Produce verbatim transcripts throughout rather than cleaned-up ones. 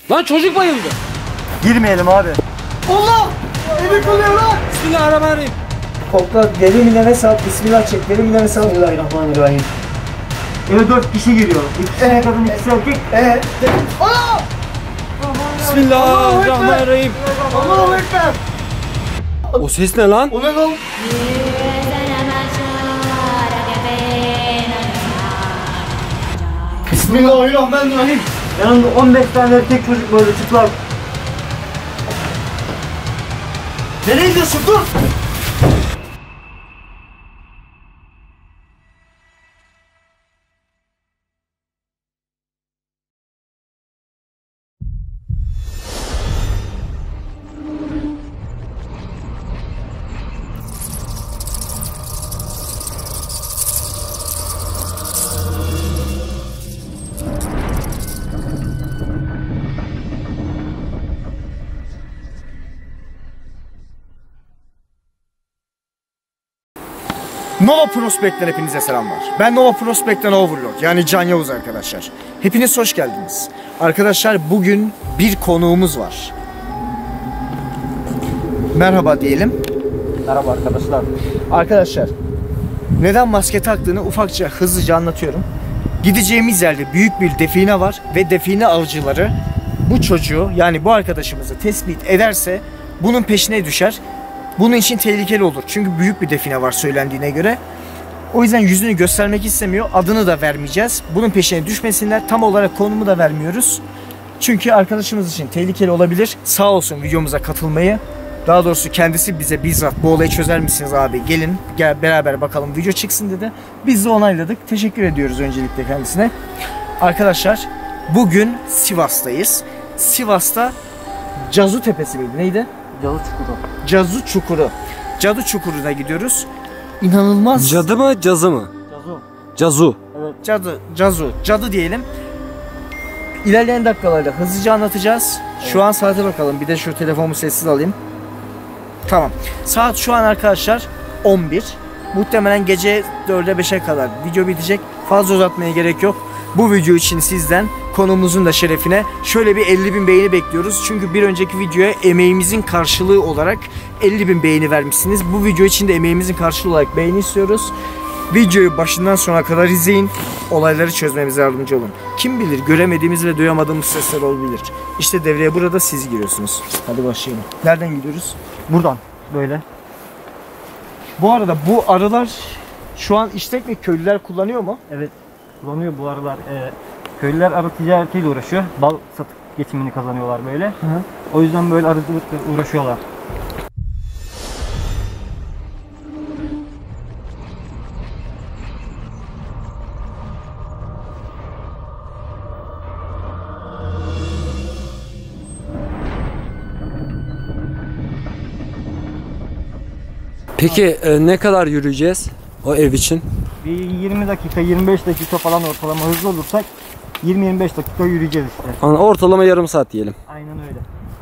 Lan çocuk bayıldı. Girmeyelim abi. Allah! Evi kılıyor lan! Bismillahirrahmanirrahim. Kokla, derin bir nefes al, bismillah çek, derin bir nefes al. Bismillahirrahmanirrahim. Eve dört kişi giriyor. İkisi ee, kadın, ikisi erkek. Eee? Allah! Bismillahirrahmanirrahim. Allahu Ekber. O ses ne lan? O ne lan? Bismillahirrahmanirrahim. Yanında on beş tane erkek çocuk böyle çıplak. Nereye gidiyorsun? Dur! Nova Prospect'ten hepinize selamlar. Ben Nova Prospect'ten Overlord, yani Can Yavuz arkadaşlar. Hepiniz hoş geldiniz. Arkadaşlar bugün bir konuğumuz var. Merhaba diyelim. Merhaba arkadaşlar. Arkadaşlar, neden maske taktığını ufakça hızlıca anlatıyorum. Gideceğimiz yerde büyük bir define var ve define avcıları bu çocuğu, yani bu arkadaşımızı tespit ederse bunun peşine düşer. Bunun için tehlikeli olur. Çünkü büyük bir define var söylendiğine göre. O yüzden yüzünü göstermek istemiyor. Adını da vermeyeceğiz. Bunun peşine düşmesinler. Tam olarak konumu da vermiyoruz. Çünkü arkadaşımız için tehlikeli olabilir. Sağ olsun videomuza katılmayı. Daha doğrusu kendisi bize bizzat bu olayı çözer misiniz abi? Gelin gel beraber bakalım, video çıksın dedi. Biz de onayladık. Teşekkür ediyoruz öncelikle kendisine. Arkadaşlar bugün Sivas'tayız. Sivas'ta Cazu Tepesi miydi? Neydi? Cadı Çukuru. Cazu Çukuru. Cadı Çukuru'na gidiyoruz. İnanılmaz. Cadı mı, cazı mı? Cazu. Cazu. Evet. Cadı, cazu, cadı diyelim. İlerleyen dakikalarda hızlıca anlatacağız. Evet. Şu an saate bakalım. Bir de şu telefonumu sessiz alayım. Tamam. Saat şu an arkadaşlar on bir. Muhtemelen gece dörde beşe kadar video bitecek. Fazla uzatmaya gerek yok. Bu video için sizden, konumuzun da şerefine şöyle bir elli bin beğeni bekliyoruz. Çünkü bir önceki videoya emeğimizin karşılığı olarak elli bin beğeni vermişsiniz. Bu video için de emeğimizin karşılığı olarak beğeni istiyoruz. Videoyu başından sona kadar izleyin. Olayları çözmemize yardımcı olun. Kim bilir, göremediğimiz ve duyamadığımız sesler olabilir. İşte devreye burada siz giriyorsunuz. Hadi başlayalım. Nereden gidiyoruz? Buradan. Böyle. Bu arada bu arılar şu an işlek mi, köylüler kullanıyor mu? Evet. Kullanıyor bu aralar. E, köylüler arı ticaretiyle uğraşıyor. Bal satıp geçimini kazanıyorlar böyle. Hı hı. O yüzden böyle arıcılıkla uğraşıyorlar. Peki e, ne kadar yürüyeceğiz o ev için? Bir yirmi dakika, yirmi beş dakika falan ortalama hızlı olursak yirmi yirmi beş dakika yürüyeceğiz işte. Ortalama yarım saat diyelim. Aynen öyle.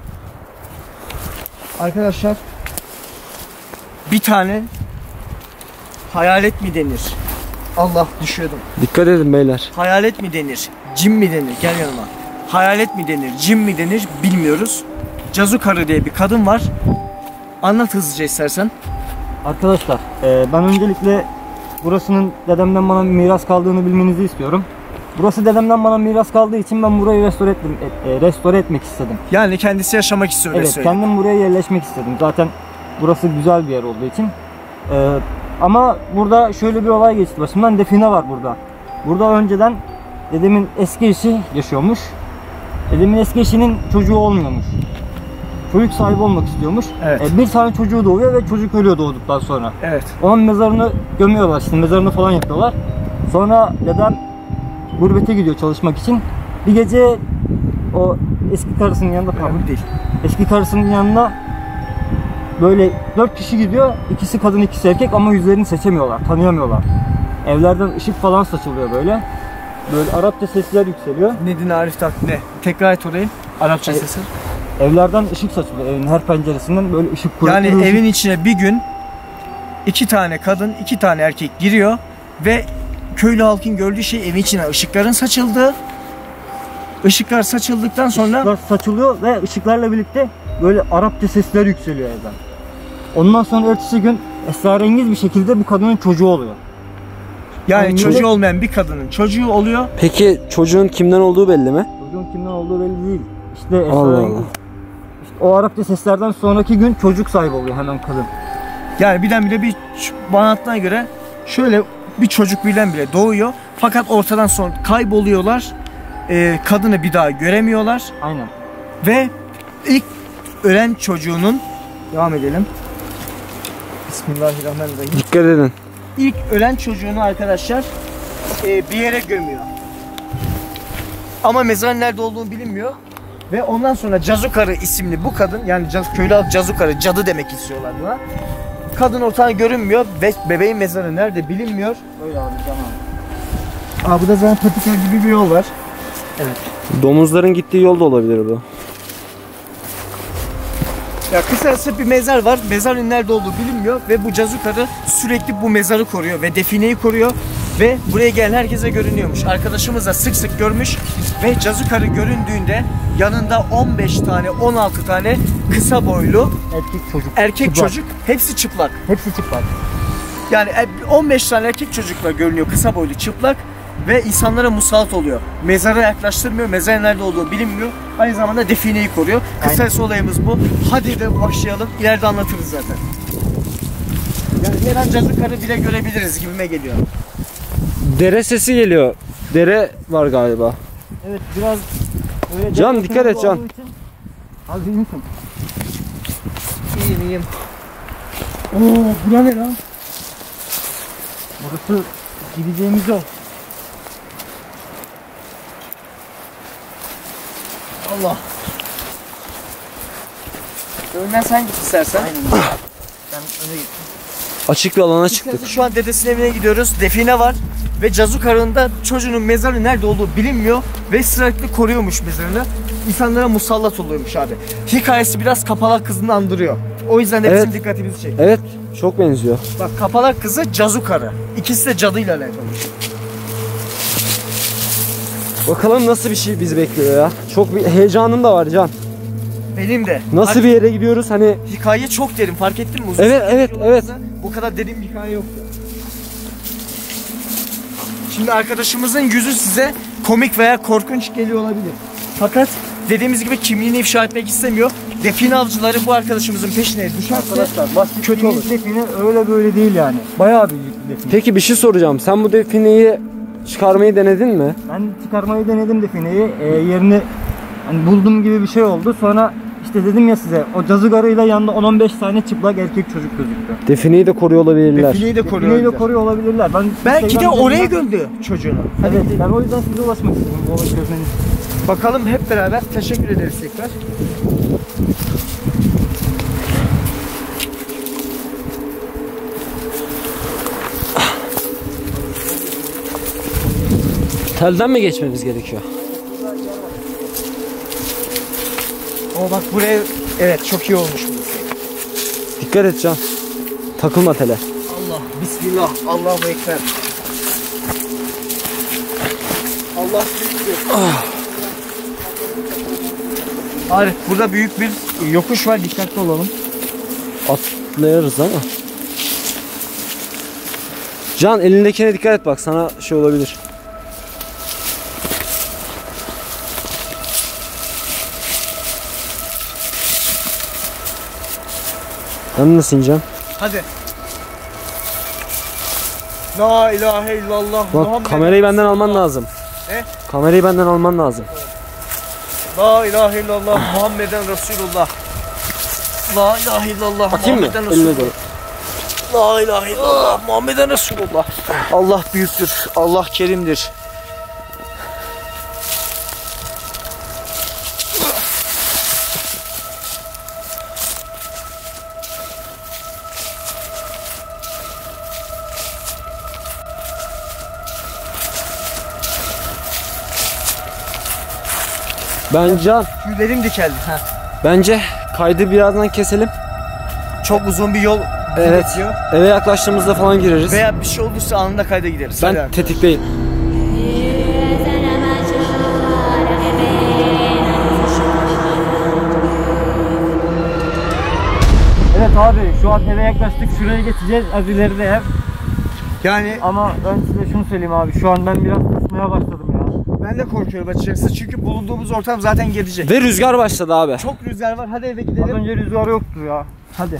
Arkadaşlar, bir tane hayalet mi denir? Allah, düşüyordum. Dikkat edin beyler. Hayalet mi denir? Cin mi denir? Gel yanıma. Hayalet mi denir? Cin mi denir? Bilmiyoruz. Cazu Karı diye bir kadın var. Anlat hızlıca istersen. Arkadaşlar e, ben öncelikle burasının dedemden bana miras kaldığını bilmenizi istiyorum. Burası dedemden bana miras kaldığı için ben burayı restore, et, e, restore etmek istedim. Yani kendisi yaşamak istiyor. Evet, kendim buraya yerleşmek istedim. Zaten burası güzel bir yer olduğu için. E, ama burada şöyle bir olay geçti başımdan. Define var burada. Burada önceden dedemin eski eşi yaşıyormuş. Dedemin eski eşinin çocuğu olmuyormuş. Çocuk sahibi olmak istiyormuş. Evet. E, bir tane çocuğu doğuyor ve çocuk ölüyor doğduktan sonra. Evet. Onun mezarını gömüyorlar, işte mezarını falan yapıyorlar. Sonra dedem gurbete gidiyor çalışmak için. Bir gece o eski karısının yanında pardon değil. Eski karısının yanına böyle dört kişi gidiyor. İkisi kadın, ikisi erkek ama yüzlerini seçemiyorlar, tanıyamıyorlar. Evlerden ışık falan saçılıyor böyle. Böyle Arapça sesler yükseliyor. Nedin Arif tak ne? Tekrar et orayı. Arapça e, sesi. Evlerden ışık saçılıyor. Evin her penceresinden böyle ışık kuruyor. Yani ışık. Evin içine bir gün iki tane kadın, iki tane erkek giriyor ve köylü halkın gördüğü şey evin içine ışıkların saçıldığı, Işıklar saçıldıktan sonra Işıklar saçılıyor ve ışıklarla birlikte böyle Arapça sesler yükseliyor evden. Ondan sonra ertesi gün esrarengiz bir şekilde bu kadının çocuğu oluyor. yani Yani çocuğu millet- olmayan bir kadının çocuğu oluyor. Peki çocuğun kimden olduğu belli mi? Çocuğun kimden olduğu belli değil. İşte Allah esrarengiz. Allah. İşte o Arapça seslerden sonraki gün çocuk sahibi oluyor hemen kadın. Yani birdenbire bir ç- bana anlattığına göre şöyle bir çocuk birdenbire doğuyor. Fakat ortadan sonra kayboluyorlar. Ee, kadını bir daha göremiyorlar. Aynen. Ve ilk ölen çocuğunun, devam edelim. Bismillahirrahmanirrahim. Dikkat edin. İlk ölen çocuğunu arkadaşlar e, bir yere gömüyor. Ama mezarın nerede olduğunu bilinmiyor. Ve ondan sonra Cazukarı isimli bu kadın, yani caz, köylü halk Cazukarı, cadı demek istiyorlar buna. Kadın ortadan görünmüyor ve bebeğin mezarı nerede bilinmiyor. Öyle abi tamam. Aa, bu da zaten patika gibi bir yol var. Evet. Domuzların gittiği yol da olabilir bu. Ya kısacası bir mezar var. Mezarın nerede olduğu bilinmiyor ve bu Cazukarı sürekli bu mezarı koruyor ve defineyi koruyor ve buraya gelen herkese görünüyormuş. Arkadaşımız da sık sık görmüş ve Cazukarı göründüğünde yanında on beş tane, on altı tane kısa boylu Erkek çocuk. erkek Çıplak. çocuk, hepsi çıplak. Hepsi çıplak. Yani on beş tane erkek çocukla görünüyor, kısa boylu, çıplak ve insanlara musallat oluyor. Mezara yaklaştırmıyor, mezarın nerede olduğu bilinmiyor. Aynı zamanda defineyi koruyor. Kısacası olayımız bu. Hadi de başlayalım, ileride anlatırız zaten. Yani her an Cazukarı bile görebiliriz gibime geliyor. Dere sesi geliyor. Dere var galiba. Evet biraz öyle Can, depresyon dikkat et Can. olduğu için- Az iyi misin? İyiyim iyiyim. Oo, bura ne lan? Burası gideceğimiz yol. Allah. Önden sen git istersen. Aynen. Ben öne gittim. Açık bir alana çıktık. Şu an dedesinin evine gidiyoruz. Define var. Ve Cazukarı'nın da çocuğunun mezarı nerede olduğu bilinmiyor. Ve sürekli koruyormuş mezarını. İnsanlara musallat oluyormuş abi. Hikayesi biraz Kapalak Kızı'nı andırıyor. O yüzden de bizim Evet. dikkatimizi çekti. Evet, çok benziyor. Bak, Kapalak Kızı, Cazukarı. İkisi de cadıyla alakalı. Bakalım nasıl bir şey bizi bekliyor ya. Çok bir heyecanım da var Can. Benim de. Nasıl Hadi, bir yere gidiyoruz hani? hikaye çok derin, fark ettin mi? Uzun Evet, süre evet, yollarımızda Bu kadar derin bir hikaye yoktu. Şimdi arkadaşımızın yüzü size komik veya korkunç geliyor olabilir. Fakat dediğimiz gibi kimliğini ifşa etmek istemiyor. Define avcıları bu arkadaşımızın peşine düşerse Arkadaşlar basit kötü olur. define öyle böyle değil yani. Bayağı büyük bir define. Peki bir şey soracağım. Sen bu defineyi çıkarmayı denedin mi? Ben çıkarmayı denedim defineyi. Ee, yerini hani buldum gibi bir şey oldu. Sonra işte dedim ya size o Cazukarı'yla yanında on on beş tane çıplak erkek çocuk gözüktü. Defineyi de koruyor olabilirler. Defineyi de Defineyi de koruyor. koruyor olabilirler. Ben Belki de Instagram oraya üzerinden- gömdü çocuğunu. Evet, ben o yüzden size ulaşmak istedim. Bu olayı çözmeniz. Bakalım hep beraber. Teşekkür ederiz tekrar. Telden mi geçmemiz gerekiyor? O bak buraya, evet, çok iyi olmuş burası. Dikkat et Can. Takılma tele. Allah, bismillah, Allahu ekber. Allah büyüktür. Ah. Arif, burada büyük bir yokuş var, dikkatli olalım. Atlayarız ama. Can, elindekine dikkat et, bak sana şey olabilir. Ben nasıl ineceğim? Hadi. La ilahe illallah. Bak, Muhammed kamerayı benden alman lazım. Ne? Kamerayı benden alman lazım. La ilahe illallah Muhammeden Resulullah. La ilahe illallah Atayım mı? Muhammeden Eline Resulullah. doğru. La ilahe illallah Muhammeden Resulullah. Allah büyüktür. Allah kerimdir. Ben Can, Tüylerim dikeldi. Ha. bence kaydı birazdan keselim. Çok uzun bir yol Evet. geçiyor. Eve yaklaştığımızda falan gireriz. Veya bir şey olursa anında kayda gideriz. Ben Hadi. tetikteyim. إذا ما شعر Evet abi, şu an eve yaklaştık. Şuraya geçeceğiz. Az ileride ev. Yani Ama ben size şunu söyleyeyim abi. Şu an ben biraz kusmaya başladım ya. ben de korkuyorum açıkçası çünkü bulunduğumuz ortam zaten gelecek. Ve rüzgar başladı abi. Çok rüzgar var. Hadi eve Az gidelim. önce rüzgar yoktu ya. Hadi.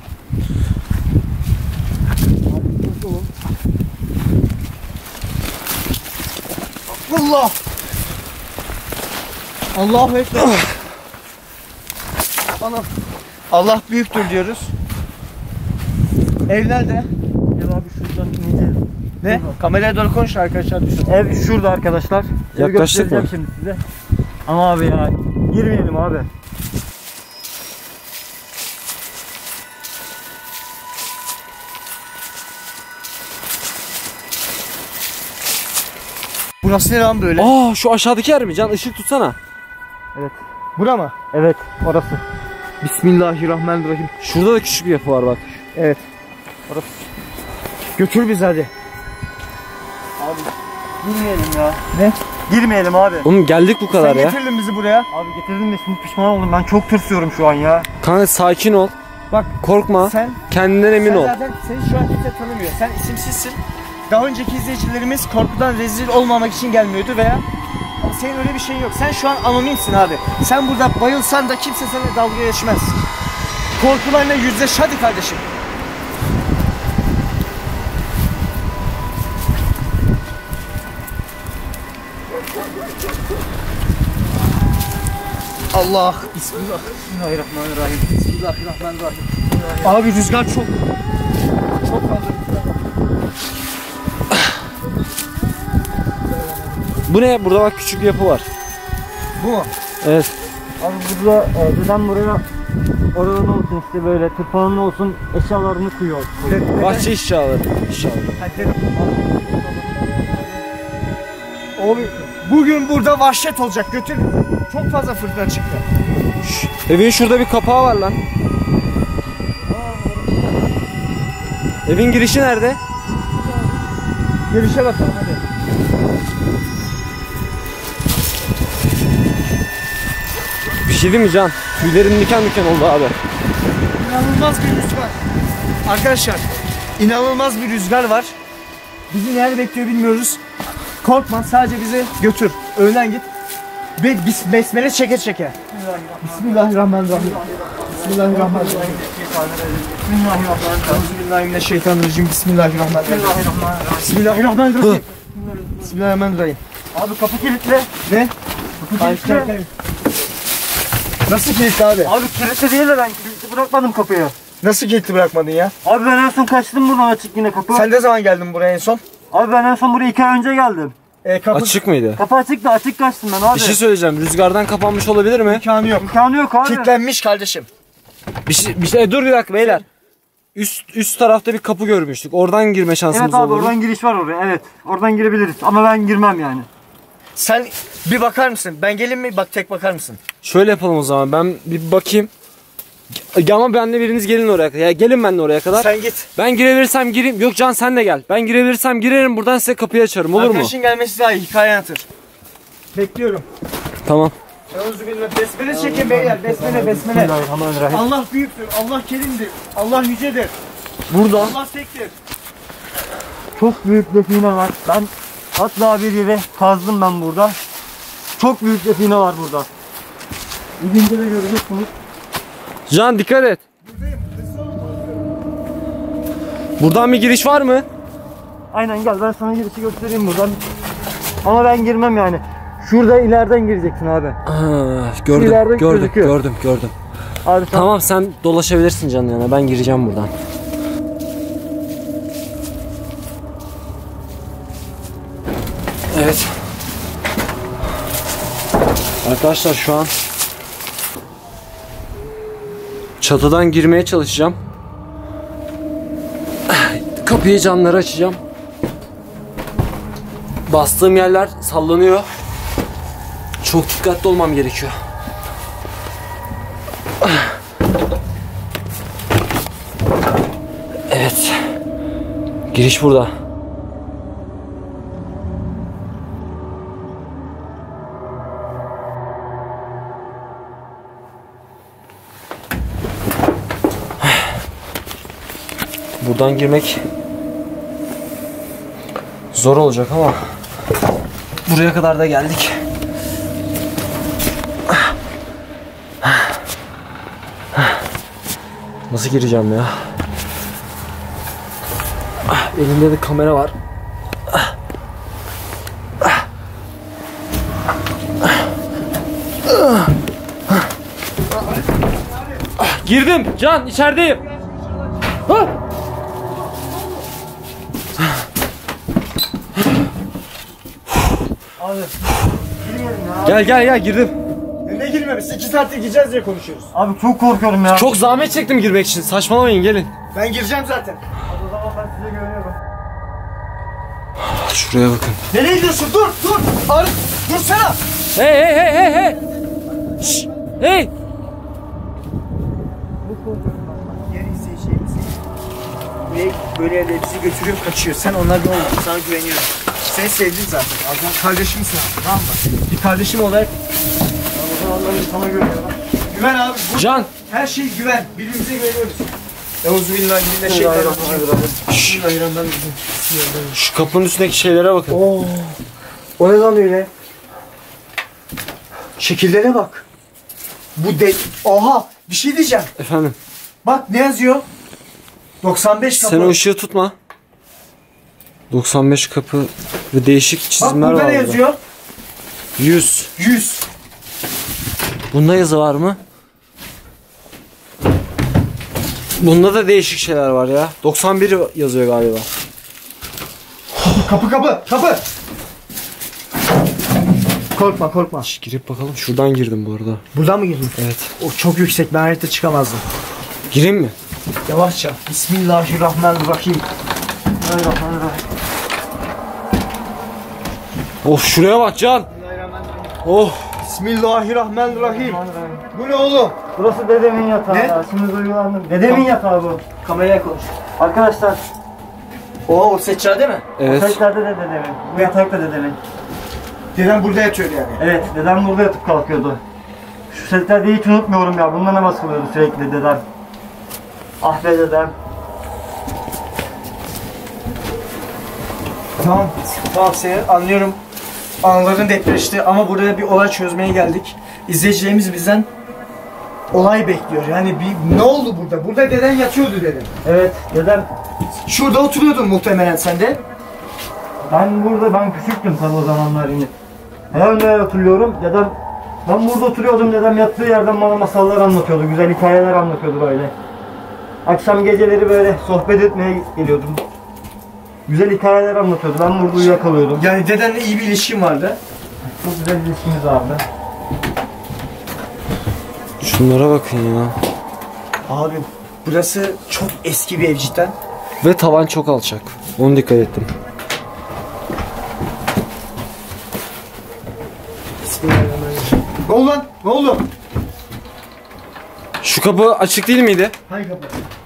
Allah! Allahu Ekber. Ana. Allah büyüktür diyoruz. Ev nerede? Gel abi şuradan ineceğiz. Ne? Kameraya doğru konuş arkadaşlar. Düşün. Ev şurada arkadaşlar. Evi Yaklaştık göstereceğim mı? şimdi size. Ama abi ya girmeyelim abi. Burası ne lan böyle? Aa, şu aşağıdaki yer mi Can? Işık tutsana. Evet. Bura mı? Evet orası. Bismillahirrahmanirrahim. Şurada da küçük bir yapı var bak. Evet. Orası. Götür bizi hadi. Abi girmeyelim ya. Ne? Girmeyelim abi. Oğlum geldik bu kadar Sen ya. getirdin bizi buraya. Abi getirdim de şimdi pişman oldum. Ben çok tırsıyorum şu an ya. Kanka sakin ol. Bak Korkma. sen Kendinden emin sen ol. zaten seni şu an kimse tanımıyor. Sen isimsizsin. Daha önceki izleyicilerimiz korkudan rezil olmamak için gelmiyordu veya ama senin öyle bir şeyin yok. Sen şu an anonimsin abi. Sen burada bayılsan da kimse seninle dalga geçmez. Korkularla yüzleş hadi kardeşim. Allah. Bismillah. Bismillahirrahmanirrahim. Bismillahirrahmanirrahim. Abi rüzgar çok. Çok fazla rüzgar. Bu ne? Burada bak küçük bir yapı var. Bu mu? Evet. Abi burada e, dedem buraya oradan olsun işte böyle tırpanlı olsun eşyalarını koyuyor. Evet. Bahçe eşyaları. Eşyaları. Abi bugün burada vahşet olacak. Götür. Çok fazla fırtına çıktı. Şş, evin şurada bir kapağı var lan. Evin girişi nerede? Girişe bakalım hadi. Bir şey değil mi Can? Tüylerim diken diken oldu abi. İnanılmaz bir rüzgar. Arkadaşlar, inanılmaz bir rüzgar var. Bizi nerede bekliyor bilmiyoruz. Korkma, sadece bizi götür. Önden git. Ve bis besmele çeke çeke. Bismillahirrahmanirrahim. Bismillahirrahmanirrahim. Bismillahirrahmanirrahim. Bismillahirrahmanirrahim. Bismillahirrahmanirrahim. Bismillahirrahmanirrahim. Abi kapı kilitli. Ne? Kapı Hayır, kilitli. hayır, hayır. Nasıl kilitli abi? Abi kilitli değil de ben kilitli bırakmadım kapıyı. Nasıl kilitli bırakmadın ya? Abi ben en son kaçtım buradan açık yine kapı. Sen ne zaman geldin buraya en son? Abi ben en son buraya iki ay önce geldim. E, kapı Açık mıydı? Kapı açık da açık kaçtım ben abi. Bir şey söyleyeceğim. Rüzgardan kapanmış olabilir mi? imkanı yok. İmkanı yok abi. Kilitlenmiş kardeşim. Bir şey, bir şey dur bir dakika beyler. Üst üst tarafta bir kapı görmüştük. Oradan girme şansımız Evet abi olur mu? oradan giriş var oraya evet. Oradan girebiliriz ama ben girmem yani. Sen bir bakar mısın? Ben gelin mi? Bak tek bakar mısın? Şöyle yapalım o zaman. Ben bir bakayım. Ya ama benle biriniz gelin oraya kadar. Ya gelin benimle oraya kadar. Sen git. Ben girebilirsem gireyim. Yok Can sen de gel. Ben girebilirsem girerim. Buradan size kapıyı açarım. Olur mu? Arkadaşın gelmesi daha iyi. Hikaye anlatır. Bekliyorum. Tamam. Euzubillah. Besmele çekin beyler. Besmele besmele. Bismillahirrahmanirrahim. Allah büyüktür. Allah kerimdir. Allah yücedir. Burada Allah tektir. çok büyük define var. Ben hatta bir yere kazdım ben burada. Çok büyük define var burada. İzince de göreceksiniz. Can dikkat et. Buradan bir giriş var mı? Aynen gel ben sana girişi göstereyim buradan. Ama ben girmem yani. Şurada ileriden gireceksin abi. Aa, gördüm, İleride gördüm, gözüküyor. gördüm, gördüm. Abi sen Tamam sen dolaşabilirsin Can yana. Ben gireceğim buradan. Evet. Arkadaşlar şu an çatıdan girmeye çalışacağım. Kapıyı Canlara açacağım. Bastığım yerler sallanıyor. Çok dikkatli olmam gerekiyor. Evet. Giriş burada. Buradan girmek zor olacak ama buraya kadar da geldik. Nasıl gireceğim ya? Elimde de kamera var. Girdim. Can, içerideyim. Abi girmeyelim ya. Gel gel gel girdim. Ne girmemişsin? iki saattir gireceğiz diye konuşuyoruz. Abi çok korkuyorum ya. Çok zahmet çektim girmek için. Saçmalamayın, gelin. Ben gireceğim zaten. O zaman ben size güveniyorum. Şuraya bakın. Nereye gidiyorsun? Dur dur. Arif dursana. Hey hey hey hey hey. Şşş. Hey. Yer izleyeceğimiz ve böyle yerlere bizi götürüyor, kaçıyor. Sen onlardan olma. Sana güveniyorum. Seni sevdim zaten. Azam kardeşimsin. Tamam mı? Bir kardeşim olarak o zamanları sana güveniyorum. Güven abi. Bu Can. her şey güven. Birbirimize güveniyoruz. Euzubillahimineşşeytanirracim. Bismillahirrahmanirrahim. Şu kapının üstündeki şeylere bakın. Oo. O ne lan öyle? Şekillere bak. Bu de... Oha! Bir şey diyeceğim. Efendim. Bak ne yazıyor? doksan beş kapı. Sen o ışığı tutma. doksan beş kapı ve değişik Bak çizimler var burada ne burada. yazıyor? yüz. yüz. Bunda yazı var mı? Bunda da değişik şeyler var ya. doksan bir yazıyor galiba. Kapı kapı kapı. Korkma korkma. Şş, girip bakalım. Şuradan girdim bu arada. Buradan mı girdin? Evet. O çok yüksek, ben hayatta çıkamazdım. Gireyim mi? Yavaşça. Bismillahirrahmanirrahim. Bismillahirrahmanirrahim. Of şuraya bak Can. Oh. Bismillahirrahmanirrahim. Bu ne oğlum? Burası dedemin yatağı Ne? ya. Şimdi duygulandım. Dedemin yatağı bu. Kameraya konuş. Arkadaşlar. Oo, o seccade mi? Evet. O setlerde de dedemin. Bu yatak da dedemin. Dedem burada yatıyor yani. Evet, dedem burada yatıp kalkıyordu. Şu setlerde hiç unutmuyorum ya. Bunda namaz kılıyordu sürekli dedem. Ah be dedem. Tamam. Tamam, seni anlıyorum. Anıların depreşti ama buraya bir olay çözmeye geldik. İzleyicilerimiz bizden olay bekliyor. Yani bir ne oldu burada? Burada deden yatıyordu dedem. Evet, dedem. Şurada oturuyordun muhtemelen sen de. Ben burada, ben küçüktüm tabi o zamanlar yine. Her ne hatırlıyorum, dedem. Ben burada oturuyordum, dedem yattığı yerden bana masallar anlatıyordu. Güzel hikayeler anlatıyordu böyle. Akşam geceleri böyle sohbet etmeye geliyordum. Güzel hikayeler anlatıyordu. Ben burada uyuyakalıyordum. Yani dedenle iyi bir ilişkin vardı. Çok güzel bir ilişkimiz vardı. Şunlara bakın ya. Abi burası çok eski bir ev cidden. Ve tavan çok alçak. Onu dikkat ettim. Bismillahirrahmanirrahim. Ne oldu lan? Ne oldu? Şu kapı açık değil miydi? Hangi kapı?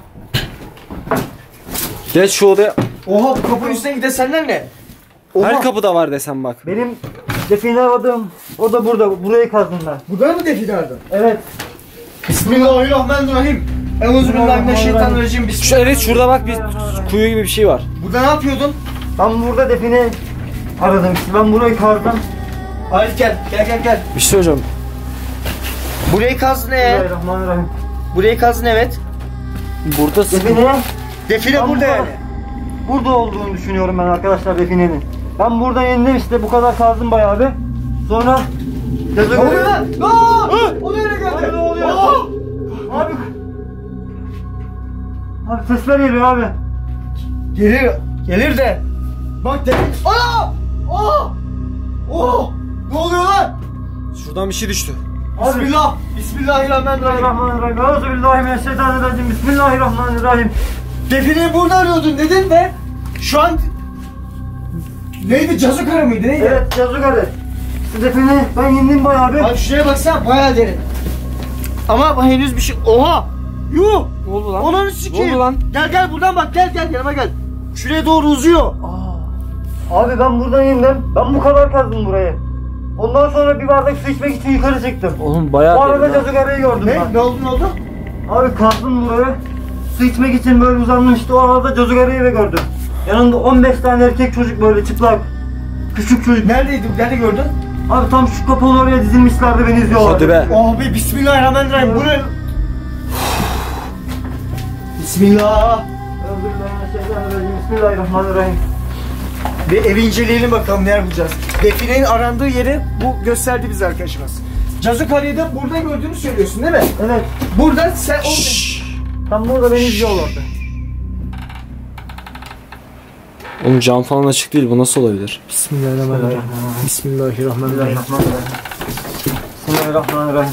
Geç şu odaya. Oha, bu kapının üstüne giden senler ne? Oha. Her kapıda var desem bak. Benim define aradığım, o da burada, burayı kazdım ben. Burada mı define aradın? Evet. Bismillahirrahmanirrahim. Euzubillahimineşşeytanirracim. Şu evet şurada bak bir kuyu gibi bir şey var. Burada ne yapıyordun? Ben burada define aradım işte, ben burayı kazdım. Arif gel, gel gel gel. Bir şey söyleyeceğim. Burayı kazdın ee? Bismillahirrahmanirrahim. Burayı kazdın evet. Burada sıkıntı. Define Define Ben burada burada- yani. burada olduğunu düşünüyorum ben arkadaşlar, definenin. Ben buradan indim işte, bu kadar kazdım bayağı bir. Sonra Ne oluyor lan? Aa! O nereye geldi? Abi ne oluyor? Aa! Abi Abi sesler geliyor abi. Gelir, gelir de. Bak de. Aa! Aa! Oo! Ne oluyor lan? Şuradan bir şey düştü. Bismillah. Bismillahirrahmanirrahim. Bismillahirrahmanirrahim. Euzubillahimineşşeytanirracim. Bismillahirrahmanirrahim. Defineyi burada arıyordun dedin de şu an neydi? Cazukarı mıydı? Neydi? Evet, yazık hadi. Şu define ben indim bayağı bir. Abi şuraya baksana, bayağı derin. Ama henüz bir şey. Oha! Yuh! Ne oldu lan? Onları Ne sikeyim. oldu lan? Gel gel buradan bak, gel gel yanıma gel. Şuraya doğru uzuyor. Abi ben buradan indim. Ben bu kadar kazdım burayı. Ondan sonra bir bardak su içmek için yukarı çıktım. Oğlum Bu bayağı arada derin ha. Cazukarı'yı gördüm Ne? ben. Ne oldu ne oldu? Abi kazdım burayı. su içmek için böyle uzanmıştı. O arada Cazugar'ı eve gördüm. Yanında on beş tane erkek çocuk böyle çıplak. Küçük çocuk. Neredeydi? Nerede gördün? Abi tam şu kapalı oraya dizilmişlerdi, beni izliyorlardı. Hadi be. Abi bismillahirrahmanirrahim. Bu ne? Bismillah. Bismillahirrahmanirrahim. Ve evi inceleyelim bakalım neler bulacağız. Definenin arandığı yeri bu gösterdi bize arkadaşımız. Cazukarı'yı da burada gördüğünü söylüyorsun değil mi? Evet. Burada sen orada... Tam burada beni izliyorlardı. Oğlum cam falan açık değil, bu nasıl olabilir? Bismillahirrahmanirrahim. Bismillahirrahmanirrahim. Bismillahirrahmanirrahim.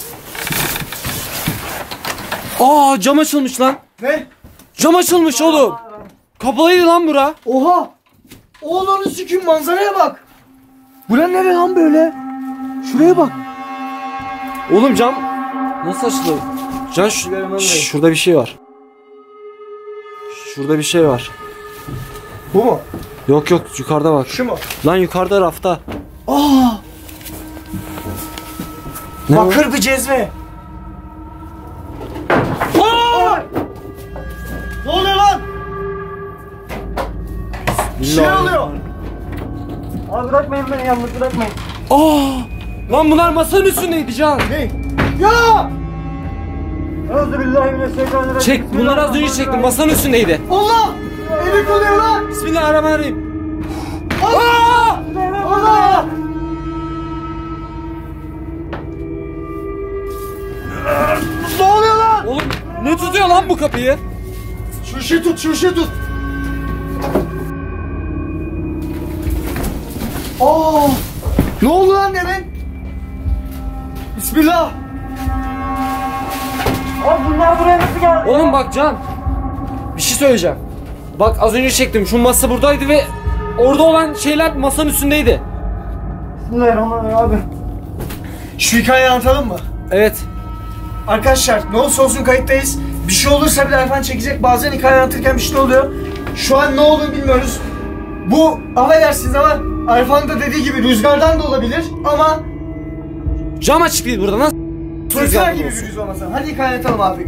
Aa, cam açılmış lan. Ne? Cam açılmış oğlum. Kapalıydı lan bura. Oha! Oğlum sikiyim, manzaraya bak. Bura nere lan böyle? Şuraya bak. Oğlum cam nasıl açıldı? Can şu, Şş, şurada bir şey var. Şurada bir şey var. Bu mu? Yok yok, yukarıda bak. Şu mu? Lan yukarıda, rafta. Aa! Ne Bakır bir cezve. Aa! Ne oluyor lan? Bir şey oluyor. Abi bırakmayın beni, yalnız bırakmayın. Aa! Lan bunlar masanın üstündeydi Can. Ne? Ya! Euzubillahimineşşeytanirracim. Çek, bunları az önce çektim, masanın üstündeydi. Allah! Elik oluyor lan! Bismillahirrahmanirrahim. Allah! Allah! Ne oluyor lan? Oğlum ne tutuyor lan bu kapıyı? Şu ışığı tut, şu ışığı tut. Aa! Ne oldu lan demin? Bismillah. Abi bunlar buraya nasıl geldi? Oğlum bak Can, bir şey söyleyeceğim. Bak az önce çektim, şu masa buradaydı ve orada olan şeyler masanın üstündeydi. Bismillahirrahmanirrahim abi. Şu hikayeyi anlatalım mı? Evet. Arkadaşlar ne olursa olsun kayıttayız. Bir şey olursa bile Erfan çekecek. Bazen hikaye anlatırken bir şey oluyor. Şu an ne olduğunu bilmiyoruz. Bu affedersiniz ama Erfan'ın da dediği gibi rüzgardan da olabilir ama Cam açık değil burada, nasıl? rüzgar gibi bir rüzgar olmasa. Hadi hikaye anlatalım abi.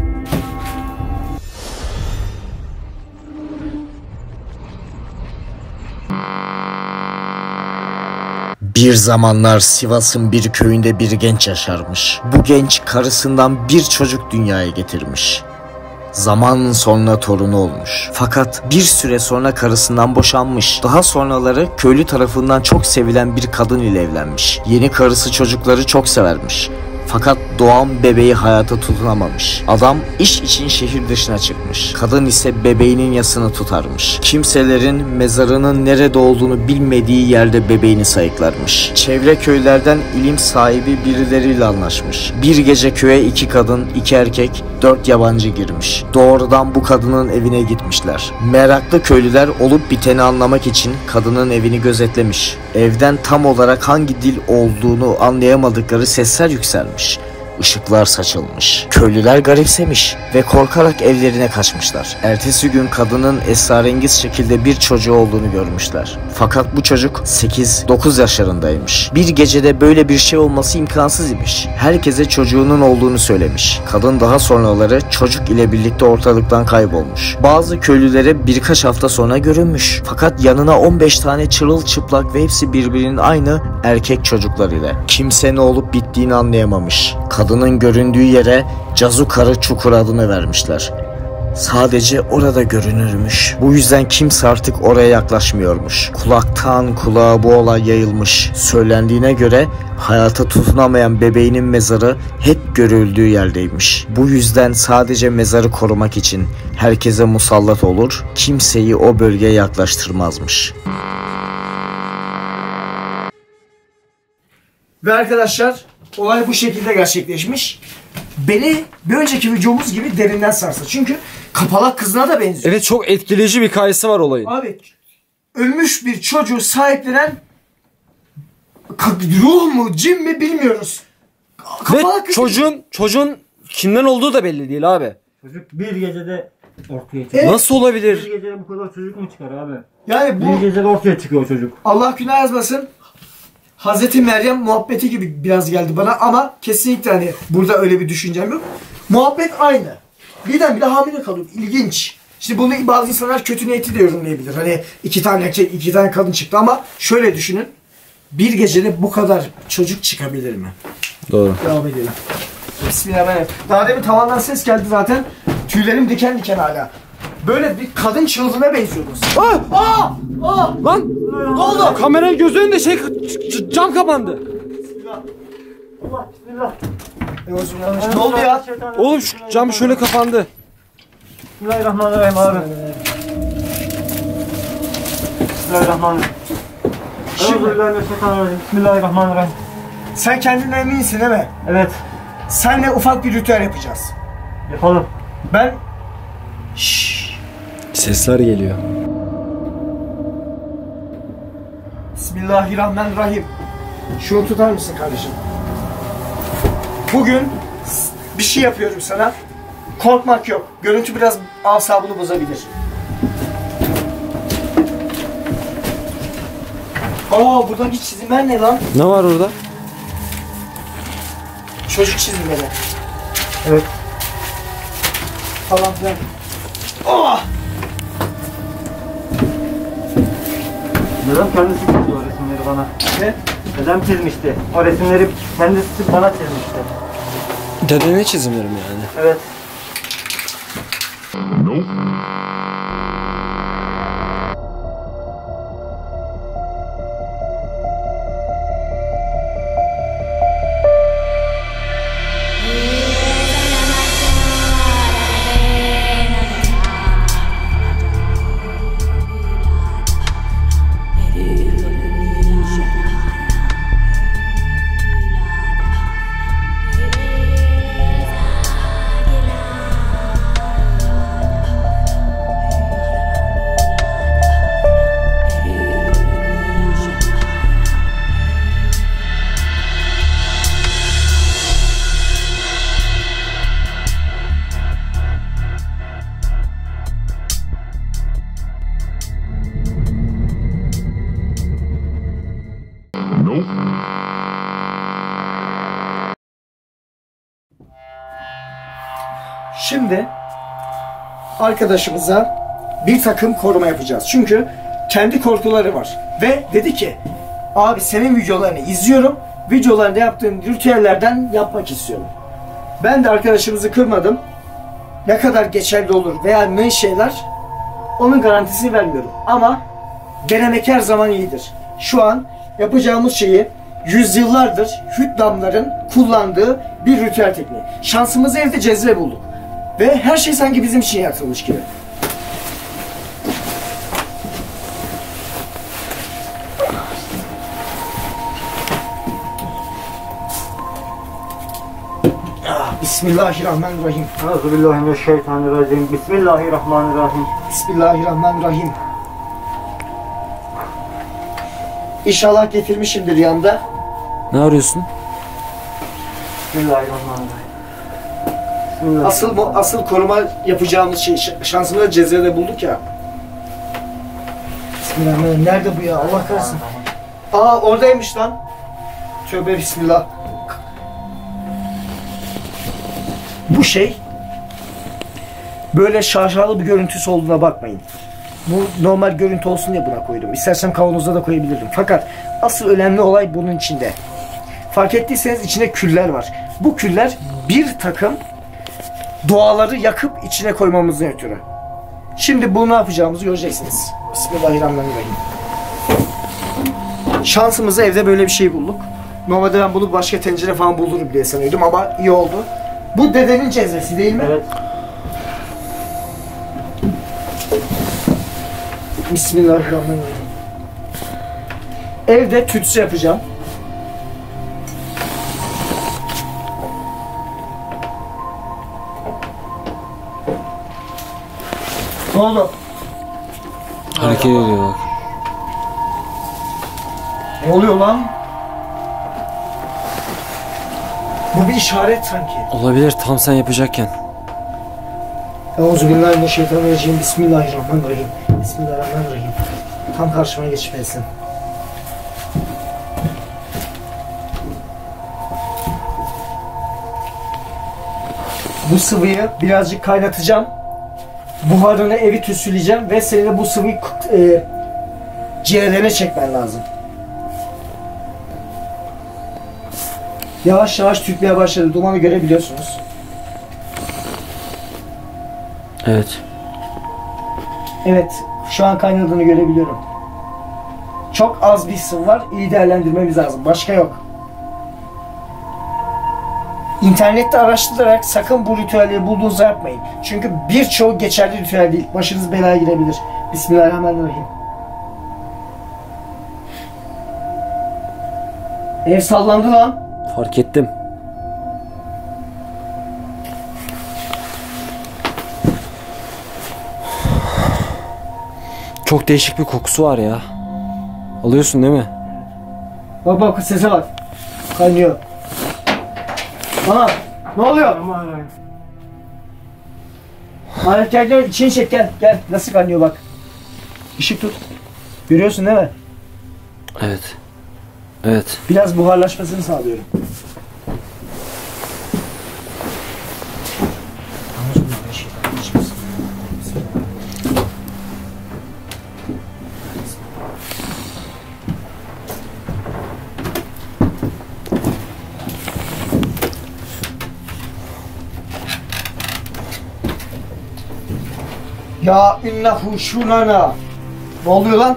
Bir zamanlar Sivas'ın bir köyünde bir genç yaşarmış. Bu genç karısından bir çocuk dünyaya getirmiş. Zaman sonra torunu olmuş. Fakat bir süre sonra karısından boşanmış. Daha sonraları köylü tarafından çok sevilen bir kadın ile evlenmiş. Yeni karısı çocukları çok severmiş. Fakat doğan bebeği hayata tutunamamış. Adam iş için şehir dışına çıkmış. Kadın ise bebeğinin yasını tutarmış. Kimselerin mezarının nerede olduğunu bilmediği yerde bebeğini sayıklarmış. Çevre köylerden ilim sahibi birileriyle anlaşmış. Bir gece köye iki kadın, iki erkek, dört yabancı girmiş. Doğrudan bu kadının evine gitmişler. Meraklı köylüler olup biteni anlamak için kadının evini gözetlemiş. Evden tam olarak hangi dil olduğunu anlayamadıkları sesler yükselmiş. Işıklar saçılmış. Köylüler garipsemiş ve korkarak evlerine kaçmışlar. Ertesi gün kadının esrarengiz şekilde bir çocuğu olduğunu görmüşler. Fakat bu çocuk sekiz dokuz yaşlarındaymış. Bir gecede böyle bir şey olması imkansız imiş. Herkese çocuğunun olduğunu söylemiş. Kadın daha sonraları çocuk ile birlikte ortalıktan kaybolmuş. Bazı köylülere birkaç hafta sonra görünmüş. Fakat yanına on beş tane çırılçıplak ve hepsi birbirinin aynı erkek çocuklarıyla. Kimse ne olup bittiğini anlayamamış. Kadının göründüğü yere Cazukarı Çukur adını vermişler. Sadece orada görünürmüş. Bu yüzden kimse artık oraya yaklaşmıyormuş. Kulaktan kulağa bu olay yayılmış. Söylendiğine göre hayata tutunamayan bebeğinin mezarı hep görüldüğü yerdeymiş. Bu yüzden sadece mezarı korumak için herkese musallat olur, kimseyi o bölgeye yaklaştırmazmış. Ve arkadaşlar olay bu şekilde gerçekleşmiş. Beni bir önceki videomuz gibi derinden sarsa. Çünkü Kapalak Kızına da benziyor. Evet, çok etkileyici bir hikayesi var olayın. Abi ölmüş bir çocuğu sahiplenen ruh mu cin mi bilmiyoruz. Ve çocuğun, çocuğun kimden olduğu da belli değil abi. Çocuk bir gecede ortaya çıkıyor. Evet. Nasıl Bir olabilir? gecede bu kadar çocuk mu çıkar abi? Yani Bir bu gecede ortaya çıkıyor çocuk. Allah günah yazmasın. Hazreti Meryem muhabbeti gibi biraz geldi bana ama kesinlikle hani burada öyle bir düşüncem yok. Muhabbet aynı. birdenbire hamile kalıyor. İlginç. İşte bunu bazı insanlar kötü niyeti de yorumlayabilir. Hani iki tane erkek, iki tane kadın çıktı ama şöyle düşünün. Bir gecede bu kadar çocuk çıkabilir mi? Doğru. Devam edelim. Bismillahirrahmanirrahim. Daha demin tavandan ses geldi zaten. Tüylerim diken diken hala. Böyle bir kadın çığlığına benziyorsunuz. Aa! Aa! Aa! Lan! Ne oldu? Kameranın gözü önünde şey c- cam kapandı. Allah bismillah. Ne oldu ya? Oğlum şu cam şöyle kapandı. Bismillahirrahmanirrahim abi. Bismillahirrahmanirrahim. Şimdi Bismillahirrahmanirrahim. Bismillahirrahmanirrahim. sen kendinden eminsin değil mi? Evet. Seninle ufak bir ritüel yapacağız. Yapalım. Ben... Şşş. Sesler geliyor. Bismillahirrahmanirrahim. Şunu tutar mısın kardeşim? Bugün bir şey yapıyorum sana. Korkmak yok. Görüntü biraz asabını bozabilir. Aa, buradaki çizimler ne lan? Ne var orada? Çocuk çizimleri. Evet. Falan filan. Oh! Dedem kendisi çizdi o resimleri bana. Ne? Dedem çizmişti. O resimleri kendisi bana çizmişti. Dedenin çizimleri mi yani? Evet. Şimdi arkadaşımıza bir takım koruma yapacağız. Çünkü kendi korkuları var. Ve dedi ki, abi senin videolarını izliyorum. Videolarında yaptığın ritüellerden yapmak istiyorum. Ben de arkadaşımızı kırmadım. Ne kadar geçerli olur veya ne şeyler, onun garantisini vermiyorum. Ama denemek her zaman iyidir. Şu an yapacağımız şeyi yüzyıllardır Hüddamların kullandığı bir ritüel tekniği. Şansımızı evde cezve bulduk. Ve her şey sanki bizim için yaratılmış gibi. Ah, Bismillahirrahmanirrahim. Euzubillahimineşşeytanirracim. Bismillahirrahmanirrahim. Bismillahirrahmanirrahim. İnşallah getirmişimdir yanında. Ne arıyorsun? Bismillahirrahmanirrahim. Bismillah. Asıl bu asıl koruma yapacağımız şey, ş- şansımızı cezvede bulduk ya. Bismillahirrahmanirrahim. Nerede bu ya? Allah kahretsin. Aa, oradaymış lan. Tövbe bismillah. Bu şey böyle şaşalı bir görüntüsü olduğuna bakmayın. Bu normal görüntü olsun diye buna koydum. İstersem kavanoza da koyabilirdim. Fakat asıl önemli olay bunun içinde. Fark ettiyseniz içinde küller var. Bu küller bir takım duaları yakıp içine koymamızın ötürü. Şimdi bunu ne yapacağımızı göreceksiniz. Bismillahirrahmanirrahim. Şansımızı evde böyle bir şey bulduk. Normalde ben bunu başka tencere falan bulurum diye sanıyordum ama iyi oldu. Bu dedenin cezvesi değil mi? Evet. Bismillahirrahmanirrahim. Evde tütsü yapacağım. Ne oldu? Hareket ediyor bak. Ne oluyor lan? Bu bir işaret sanki. Olabilir tam sen yapacakken. Euzubillahimineşşeytanirracim. Bismillahirrahmanirrahim. Bismillahirrahmanirrahim. Tam karşıma geçmesin. Bu sıvıyı birazcık kaynatacağım. Buharını evi tütsüleyeceğim ve senin de bu sıvıyı e, ciğerlerine çekmen lazım. Yavaş yavaş tütmeye başladı. Dumanı görebiliyorsunuz. Evet. Evet, şu an kaynadığını görebiliyorum. Çok az bir sıvı var. İyi değerlendirmemiz lazım. Başka yok. İnternette araştırarak sakın bu ritüelleri bulduğunuzda yapmayın. Çünkü birçoğu geçerli ritüel değil. Başınız belaya girebilir. Bismillahirrahmanirrahim. Ev sallandı lan. Fark ettim. Çok değişik bir kokusu var ya. Alıyorsun değil mi? Bak bak sese bak. Kaynıyor. Ana ne oluyor? Arif gel gel içini çek gel. Gel nasıl kaynıyor bak. Işık tut. Görüyorsun değil mi? Evet. Evet. Biraz buharlaşmasını sağlıyorum. Ya innehu şunana. Ne oluyor lan?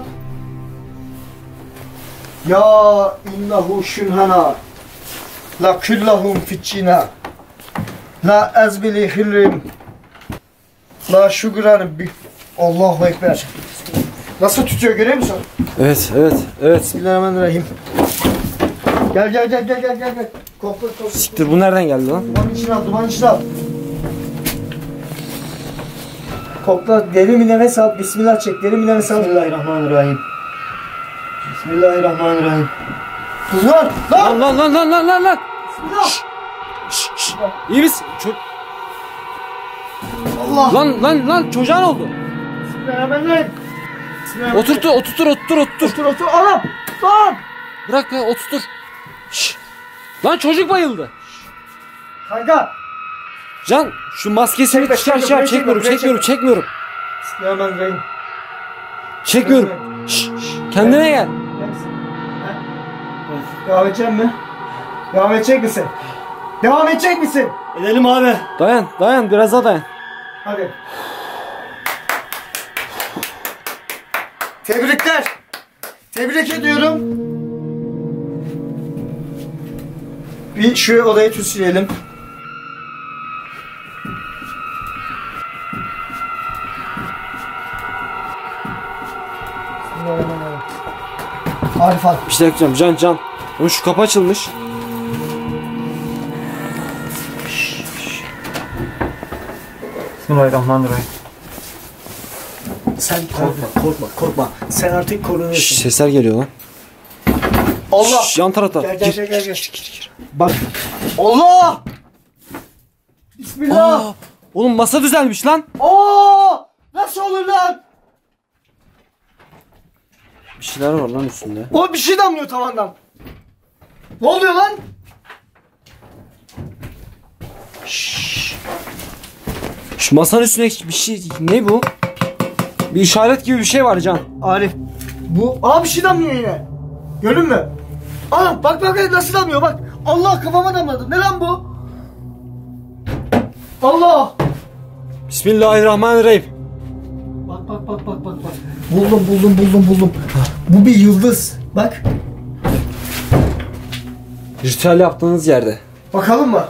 Ya innehu şunhana. La küllahum ficcina. La ezbili hürrim. La şugranı bi. Allahu Ekber. Nasıl tutuyor görüyor musun? Evet, evet, evet. Bismillahirrahmanirrahim. Gel gel gel gel gel gel. gel. Kokla kokla. Siktir, bu nereden geldi lan? Dumanın içine al, dumanın içine al. Kokla, derin bir nefes al. Bismillah çek, derin bir nefes al. Bismillahirrahmanirrahim. Bismillahirrahmanirrahim. Dur lan! Lan lan lan lan lan lan lan! Bismillah! Şşş şşş! İyi misin? Ço Allah! lan lan lan çocuğa ne oldu? Bismillahirrahmanirrahim. Bismillahirrahmanirrahim. Oturtur oturtur oturtur oturtur. Otur otur. Anam! Lan! Bırak be, oturtur. Şşş! Lan çocuk bayıldı. Kanka! Can şu maskesini Çekme, çıkar çekme, çıkar. buraya Çekmiyorum çekme, buraya çekmiyorum çekmiyorum. Bismillahirrahmanirrahim. Çekmiyorum. Şşş şşş! Kendine gel. Devam edecek mi? Devam edecek misin? Devam edecek misin? Edelim abi. Dayan dayan biraz daha dayan. Hadi. Tebrikler. Tebrik ediyorum. Bir şu odayı tütsüleyelim. Arif al. Bir şey yapacağım Can Can. Oğlum şu kapı açılmış. Bismillahirrahmanirrahim. Sen korkma, korkma, korkma. Sen artık korunuyorsun. Şşş, sesler geliyor lan. Allah! Şşş, yan tarafta. Gel gel Gir. gel gel. gel. Bak. Allah! Bismillah! Aa, oğlum masa düzelmiş lan. Aa! Nasıl olur lan? Bir şeyler var lan üstünde. O bir şey damlıyor tavandan. Ne oluyor lan? Şu masanın üstüne bir şey, ne bu? Bir işaret gibi bir şey var Can. Arif. Bu. Aa bir şey damlıyor yine. Gördün mü? Aa bak bak nasıl damlıyor bak. Allah kafama damladı. Ne lan bu? Allah. Bismillahirrahmanirrahim. Bak bak bak bak bak bak. Buldum buldum buldum buldum. Bu bir yıldız. Bak. Ritüel yaptığınız yerde. Bakalım mı?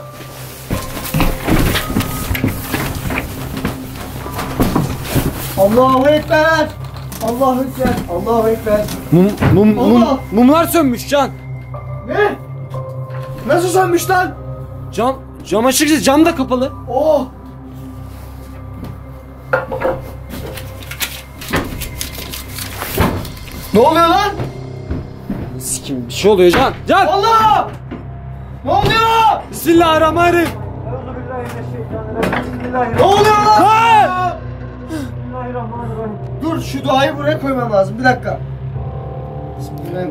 Allahu Ekber. Allahu Ekber. Allahu Ekber. Mum, mum, mum, Allah! mumlar sönmüş Can. Ne? Nasıl sönmüş lan? Cam, cam açık, cam da kapalı. Oh. Ne oluyor lan? Sikim bir şey oluyor Can. Can! Allah! Ne oluyor? Bismillahirrahmanirrahim. Ne oluyor lan? Ha! Bismillahirrahmanirrahim. Dur şu duayı buraya koymam lazım. Bir dakika. Bismillahirrahmanirrahim.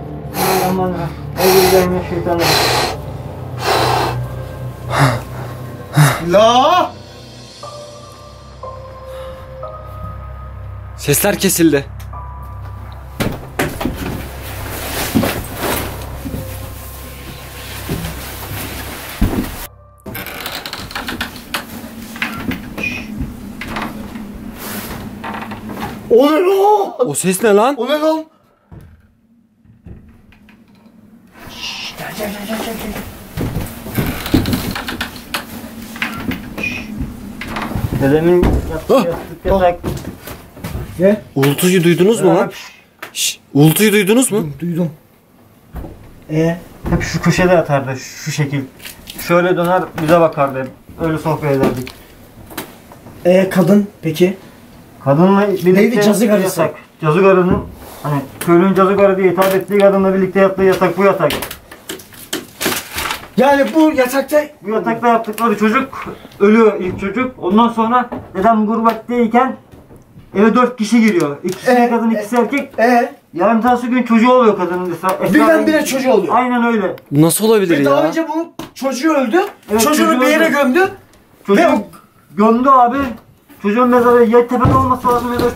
Bismillahirrahmanirrahim. Euzubillahimineşşeytanirracim. Bismillah. Sesler kesildi. O ne lan? O ses ne lan? O ne lan? Dedemin yaptığı Ah! yastık yatak. Ne? Uğultuyu duydunuz mu lan? Şşş, uğultuyu duydunuz mu? Duydum. E hep şu köşede yatardı şu şekil. Şöyle döner bize bakardı. Öyle sohbet ederdik. Ee kadın peki? Kadınla birlikte Neydi, cazı karısı? yatak. Cazı karının hani köylünün cazı karı diye hitap ettiği kadınla birlikte yaptığı yatak bu yatak. Yani bu yatakta Bu yatakta yaptıkları çocuk ölüyor ilk çocuk. Ondan sonra dedem gurbetteyken eve dört kişi giriyor. İkisi Ee, kadın ikisi erkek. ee Yarın tanesi gün çocuğu oluyor kadının. Esra- birdenbire çocuğu oluyor. Aynen öyle. Bu nasıl olabilir Ve daha ya? önce bu çocuğu öldü. Evet, Çocuğunu çocuğu bir yere öldü. gömdü. Çocuğu Ve o- gömdü abi. Çocuğun mezarı ya tepede olması lazım ya da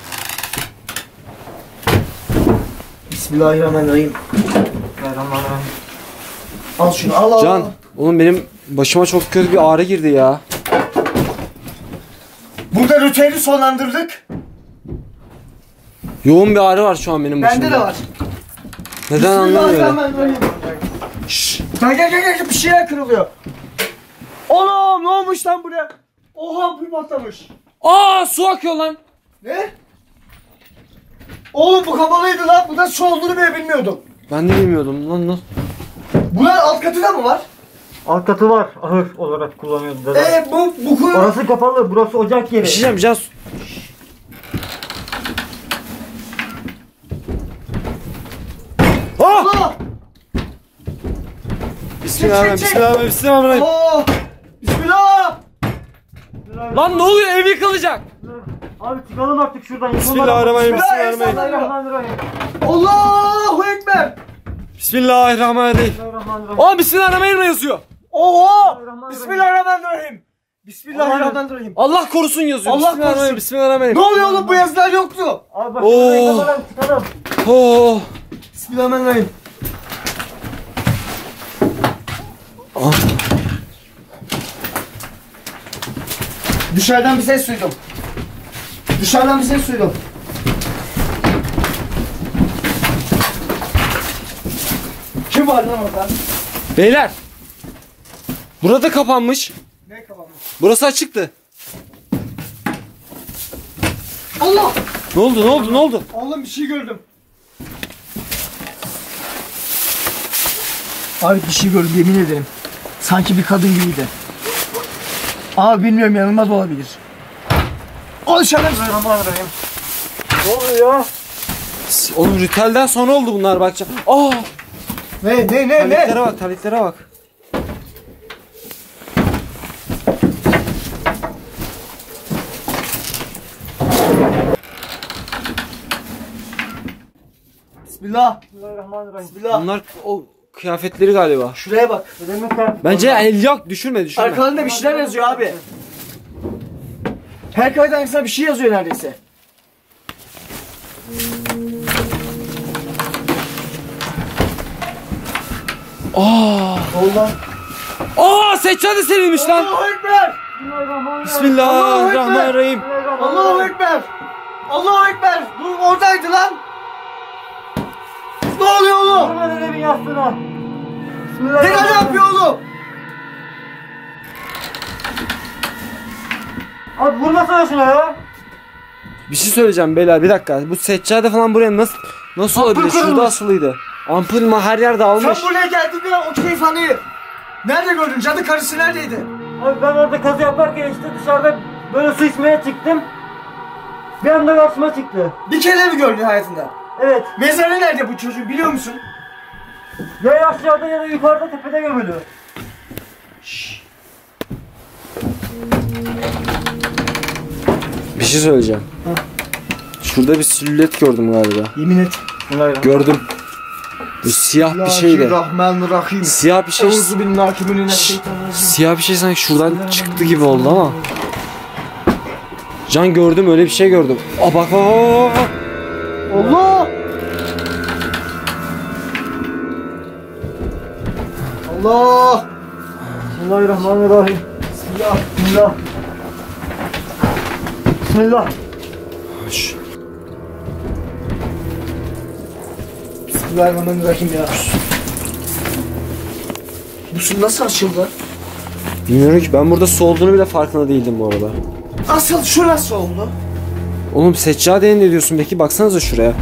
Bismillahirrahmanirrahim. Bismillahirrahmanirrahim. Al şunu al al. Can, al. oğlum benim başıma çok kötü bir ağrı girdi ya. Burada ritüeli sonlandırdık. Yoğun bir ağrı var şu an benim başımda. Bende de var. Neden anlamıyorum. Bismillahirrahmanirrahim. Şşş. Gel gel gel gel bir şeyler kırılıyor. Oğlum ne olmuş lan buraya? Oha bir patlamış. Aa, su akıyor lan. Ne? Oğlum bu kapalıydı lan. Burada su olduğunu bile bilmiyordum. Ben de bilmiyordum lan. Nasıl? Bunlar alt katı da mı var? Alt katı var. Ahır olarak kullanıyordu dedem. Eee bu bu kuyu... Orası kapalı. Burası ocak yeri. Bir şey diyeceğim, biraz su. Ah! Allah! Bismillahirrahmanirrahim. Çek, çek, çek. Bismillahirrahmanirrahim. Bismillahirrahmanirrahim. Oh! Bismillah! Lan ne oluyor? Ev yıkılacak. Abi çıkalım artık şuradan. Bismillahirrahmanirrahim. Bismillahirrahmanirrahim. Bismillahirrahmanirrahim. Allahu Ekber! Bismillahirrahmanirrahim. Bismillahirrahmanirrahim. Aa, Bismillahirrahmanirrahim yazıyor. Oha! Bismillahirrahmanirrahim! Bismillahirrahmanirrahim. Allah korusun yazıyor. Allah Bismillahirrahmanirrahim. korusun. Bismillahirrahmanirrahim. Ne oluyor oğlum bu yazılar yoktu? Abi bak Oo. şuradan yıkamadan çıkalım. Oo. Bismillahirrahmanirrahim. Ah. Dışarıdan bir ses duydum. Dışarıdan bir ses duydum. Kim var lan orada? Beyler. Burada kapanmış. Ne kapanmış? Burası açıktı. Allah! Ne oldu? Ne oldu? Ne oldu? Oğlum bir şey gördüm. Abi bir şey gördüm yemin ederim. Sanki bir kadın gibiydi. Abi bilmiyorum yanılmaz olabilir. O dışarıdan Bismillahirrahmanirrahim. Ne oluyor? Oğlum ritüelden sonra oldu bunlar, bakacağım. Aa! Ne ne ne ne? Terliklere bak, terliklere bak. Bismillah. Bismillahirrahmanirrahim. Bismillah. Bunlar o kıyafetleri galiba. Şuraya bak. Dedemin kar- Bence el yok, düşürme düşürme. Her kadında bir şeyler yazıyor abi. Her kayıt hangisine bir şey yazıyor neredeyse. Aa! Allah. Aa, seccade serilmiş lan. Allahu Ekber. Bismillahirrahmanirrahim. Allahu Ekber. Allahu Ekber. Dur oradaydı lan. Ne oluyor oğlum? Vurma dedemin yastığına. Neler yapıyor oğlum? Abi vurmasana şuna ya. Bir şey söyleyeceğim beyler, bir dakika. Bu seccade falan buraya nasıl nasıl Ampul olabilir? Şurada kırılmış. asılıydı. Ampul ma her yerde almış. Sen buraya geldiğinde o keyifhaneyi nerede gördün? Cadı karısı neredeydi? Abi ben orada kazı yaparken işte dışarıda böyle su içmeye çıktım. Bir anda karşıma çıktı. Bir kere mi gördün hayatında? Evet. Mezarı nerede bu çocuğun biliyor musun? Ya aşağıda ya da yukarıda tepede gömülü. Bir şey söyleyeceğim. Şurada bir silüet gördüm galiba. Yemin et. Gördüm. Siyah bir şeydi. Bismillahirrahmanirrahim. Siyah bir şey. Şşş, Siyah bir şey sanki şuradan çıktı gibi oldu ama. Can gördüm, öyle bir şey gördüm. Aa bak bak bak bak. Allah! Allah! Bismillahirrahmanirrahim. Bismillah. Bismillah. Bismillah. Şş, Bismillahirrahmanirrahim ya. Bu su nasıl açıldı? Bilmiyorum ki, ben burada su olduğunu bile farkında değildim bu arada. Asıl şurası oldu. Oğlum seccadeye ne diyorsun peki? Baksanıza şuraya.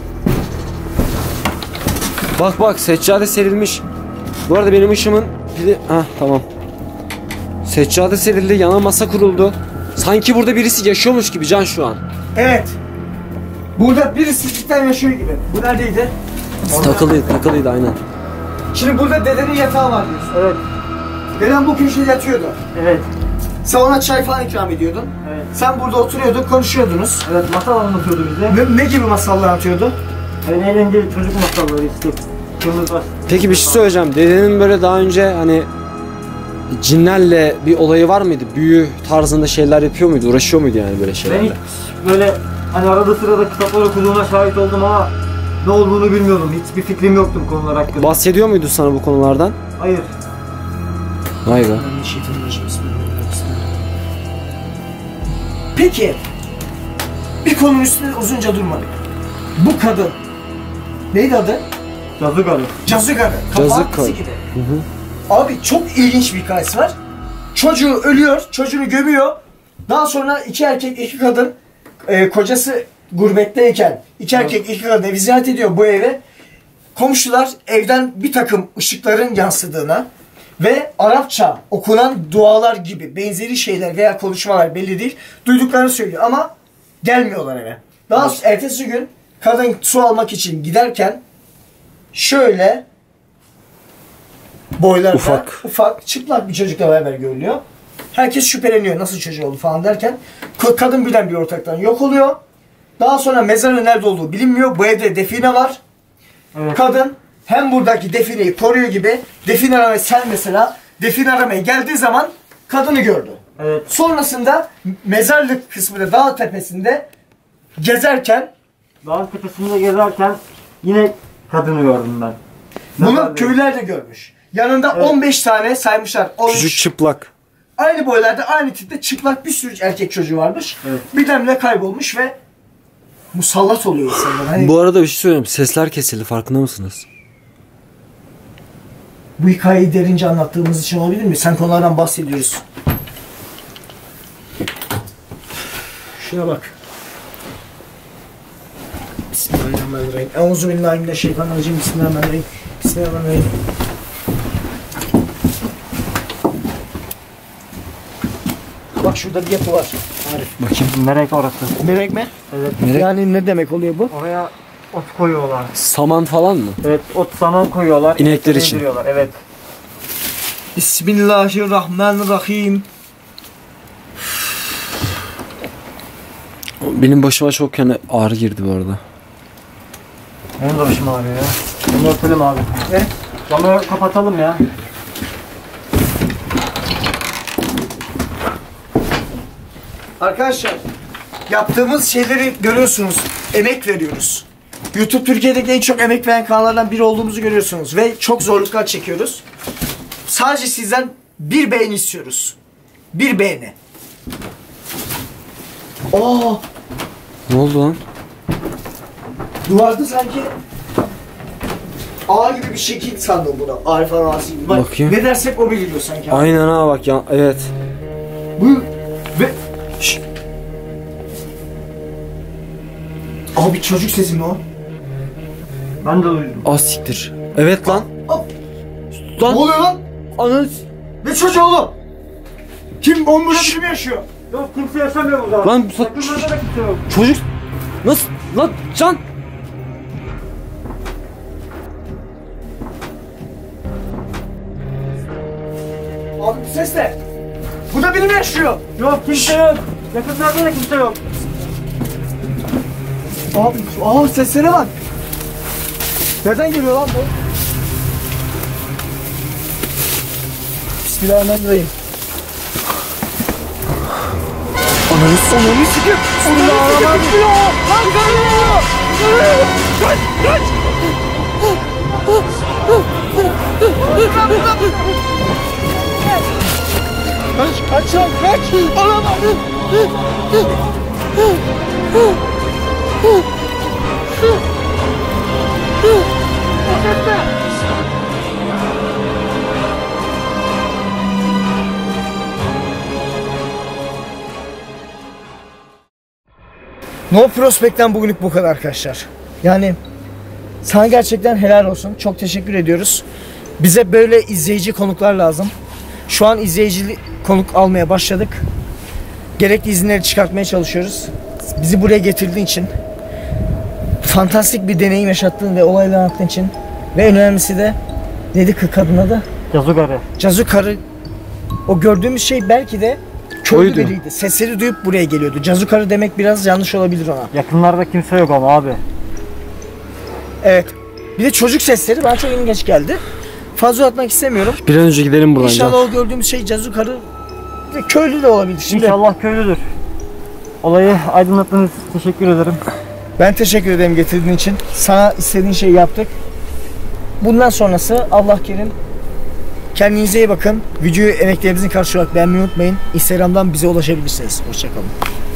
Bak bak, seccade serilmiş. Bu arada benim ışığımın pili... Hah tamam. Seccade serildi, yana masa kuruldu. Sanki burada birisi yaşıyormuş gibi Can şu an. Evet. Burada birisi cidden yaşıyor gibi. Bu neredeydi? Takılıydı, takılıydı aynen. Şimdi burada dedenin yatağı var diyorsun. Evet. Dedem bu köşede yatıyordu. Evet. Sen ona çay falan ikram ediyordun. Evet. Sen burada oturuyordun, konuşuyordunuz. Evet, masal anlatıyordu bize. Ne, ne gibi masallar anlatıyordu? Yani eğlenceli çocuk masalları işte. Kırmızı. Peki bir şey söyleyeceğim. Dedenin böyle daha önce hani cinlerle bir olayı var mıydı? Büyü tarzında şeyler yapıyor muydu? Uğraşıyor muydu yani böyle Ben şeylerle? hiç böyle hani arada sırada kitaplar okuduğuna şahit oldum ama ne olduğunu bilmiyordum. Hiçbir fikrim yoktu bu konular hakkında. Bahsediyor muydu sana bu konulardan? Hayır. Vay be. Peki, bir konunun üstünde uzunca durmadık. Bu kadın, neydi adı? Yazık arı. Cazıkarı. Cazıkarı. Gibi. Abi çok ilginç bir hikayesi var. Çocuğu ölüyor, çocuğunu gömüyor. Daha sonra iki erkek, iki kadın, e, kocası gurbetteyken iki erkek, iki kadın evi ziyaret ediyor bu eve. Komşular evden bir takım ışıkların yansıdığına ve Arapça okunan dualar gibi benzeri şeyler veya konuşmalar belli değil duyduklarını söylüyor ama gelmiyorlar eve. Daha sonra ertesi gün kadın su almak için giderken şöyle boylarda Ufak. ufak çıplak bir çocukla beraber görülüyor. Herkes şüpheleniyor nasıl çocuğu oldu falan derken kadın birden bir ortaktan yok oluyor. Daha sonra mezarın nerede olduğu bilinmiyor. Bu evde define var. Evet. Kadın hem buradaki defineyi koruyor gibi define aramaya sen mesela define aramaya geldiği zaman kadını gördü. Evet. Sonrasında mezarlık kısmında dağ tepesinde gezerken Dağın tepesinde gezerken yine kadını gördüm ben. bunu Mezarlığı. köylüler de görmüş. Yanında Evet. on beş tane saymışlar. on üç Küçük çıplak. aynı boylarda aynı tipte çıplak bir sürü erkek çocuğu varmış. Evet. Birdenbire kaybolmuş ve musallat oluyor insanlar. Hani Bu arada bir şey söyleyeyim. Sesler kesildi, farkında mısınız? bu hikayeyi derince anlattığımız için olabilir mi? Sen konulardan bahsediyoruz. Şuna bak. Bismillahirrahmanirrahim. Euzubillahimineşşeytanirracim. Bismillahirrahmanirrahim. Bismillahirrahmanirrahim. Bak şurada bir yapı var. Arif. Bakayım. Merek orası. Merek mi? Evet. Merek. Yani ne demek oluyor bu? Oraya ot koyuyorlar. Saman falan mı? Evet, ot saman koyuyorlar. İnekler İnekleri için. yediriyorlar, evet. Bismillahirrahmanirrahim. Benim başıma çok yani ağrı girdi bu arada. Benim de başım ağrıyor ya. Bunu örtelim abi. Ne? Camı kapatalım ya. Arkadaşlar yaptığımız şeyleri görüyorsunuz. Emek veriyoruz. YouTube Türkiye'deki en çok emek veren kanallardan biri olduğumuzu görüyorsunuz. Ve çok zorluklar çekiyoruz. Sadece sizden bir beğeni istiyoruz. Bir beğeni. Aa, Ne oldu lan? duvarda sanki ağ gibi bir şekil sandım buna. Arif ağası gibi. Bak, Bakayım. ne dersek o biliyor sanki. Aynen ha bak ya, evet. Bu ve Şşş. abi çocuk sesi mi o? Ben de duydum. Az siktir. Evet lan. Hop. Lan. Ne oluyor lan? Ananı. Ne çocuğu oğlum? Kim bomba gibi yaşıyor? Yok, kimse yaşamıyor burada. Lan bu Yakınlarda da kimse yok. çocuk. Nasıl? Lan Can. Abi bu ses ne? Burada biri mi yaşıyor? Yok, kimse yok. Yakınlarda da kimse yok. Abi aa seslere bak. Nereden geliyor lan bu? Bismillahirrahmanirrahim. Ananı sonunu sikim. Bismillahirrahmanirrahim. Lan geliyor. Kaç kaç. Kaç kaç lan kaç. Anam. No Prospect'ten bugünlük bu kadar arkadaşlar. Yani sana gerçekten helal olsun. Çok teşekkür ediyoruz. Bize böyle izleyici konuklar lazım. Şu an izleyici konuk almaya başladık. Gerekli izinleri çıkartmaya çalışıyoruz. Bizi buraya getirdiğin için, fantastik bir deneyim yaşattığın ve olayları anlattığın için ve en önemlisi de neydi kadın adı? Cazugarı. Cazukarı. O gördüğümüz şey belki de köylü Oydu. biriydi. Sesleri duyup buraya geliyordu. Cazukarı demek biraz yanlış olabilir ona. Yakınlarda kimse yok ama abi. Evet. Bir de çocuk sesleri bana çok ilginç geldi. Fazla atmak istemiyorum. Bir an önce gidelim buradan İnşallah Can. o gördüğümüz şey Cazukarı ve köylü de olabilir. Şimdi İnşallah köylüdür. Olayı aydınlattığınız için teşekkür ederim. ben teşekkür ederim getirdiğin için. Sana istediğin şeyi yaptık. Bundan sonrası Allah kerim. Kendinize iyi bakın. Videoyu emeklerimizin karşılığı olarak beğenmeyi unutmayın. Instagram'dan bize ulaşabilirsiniz. Hoşçakalın.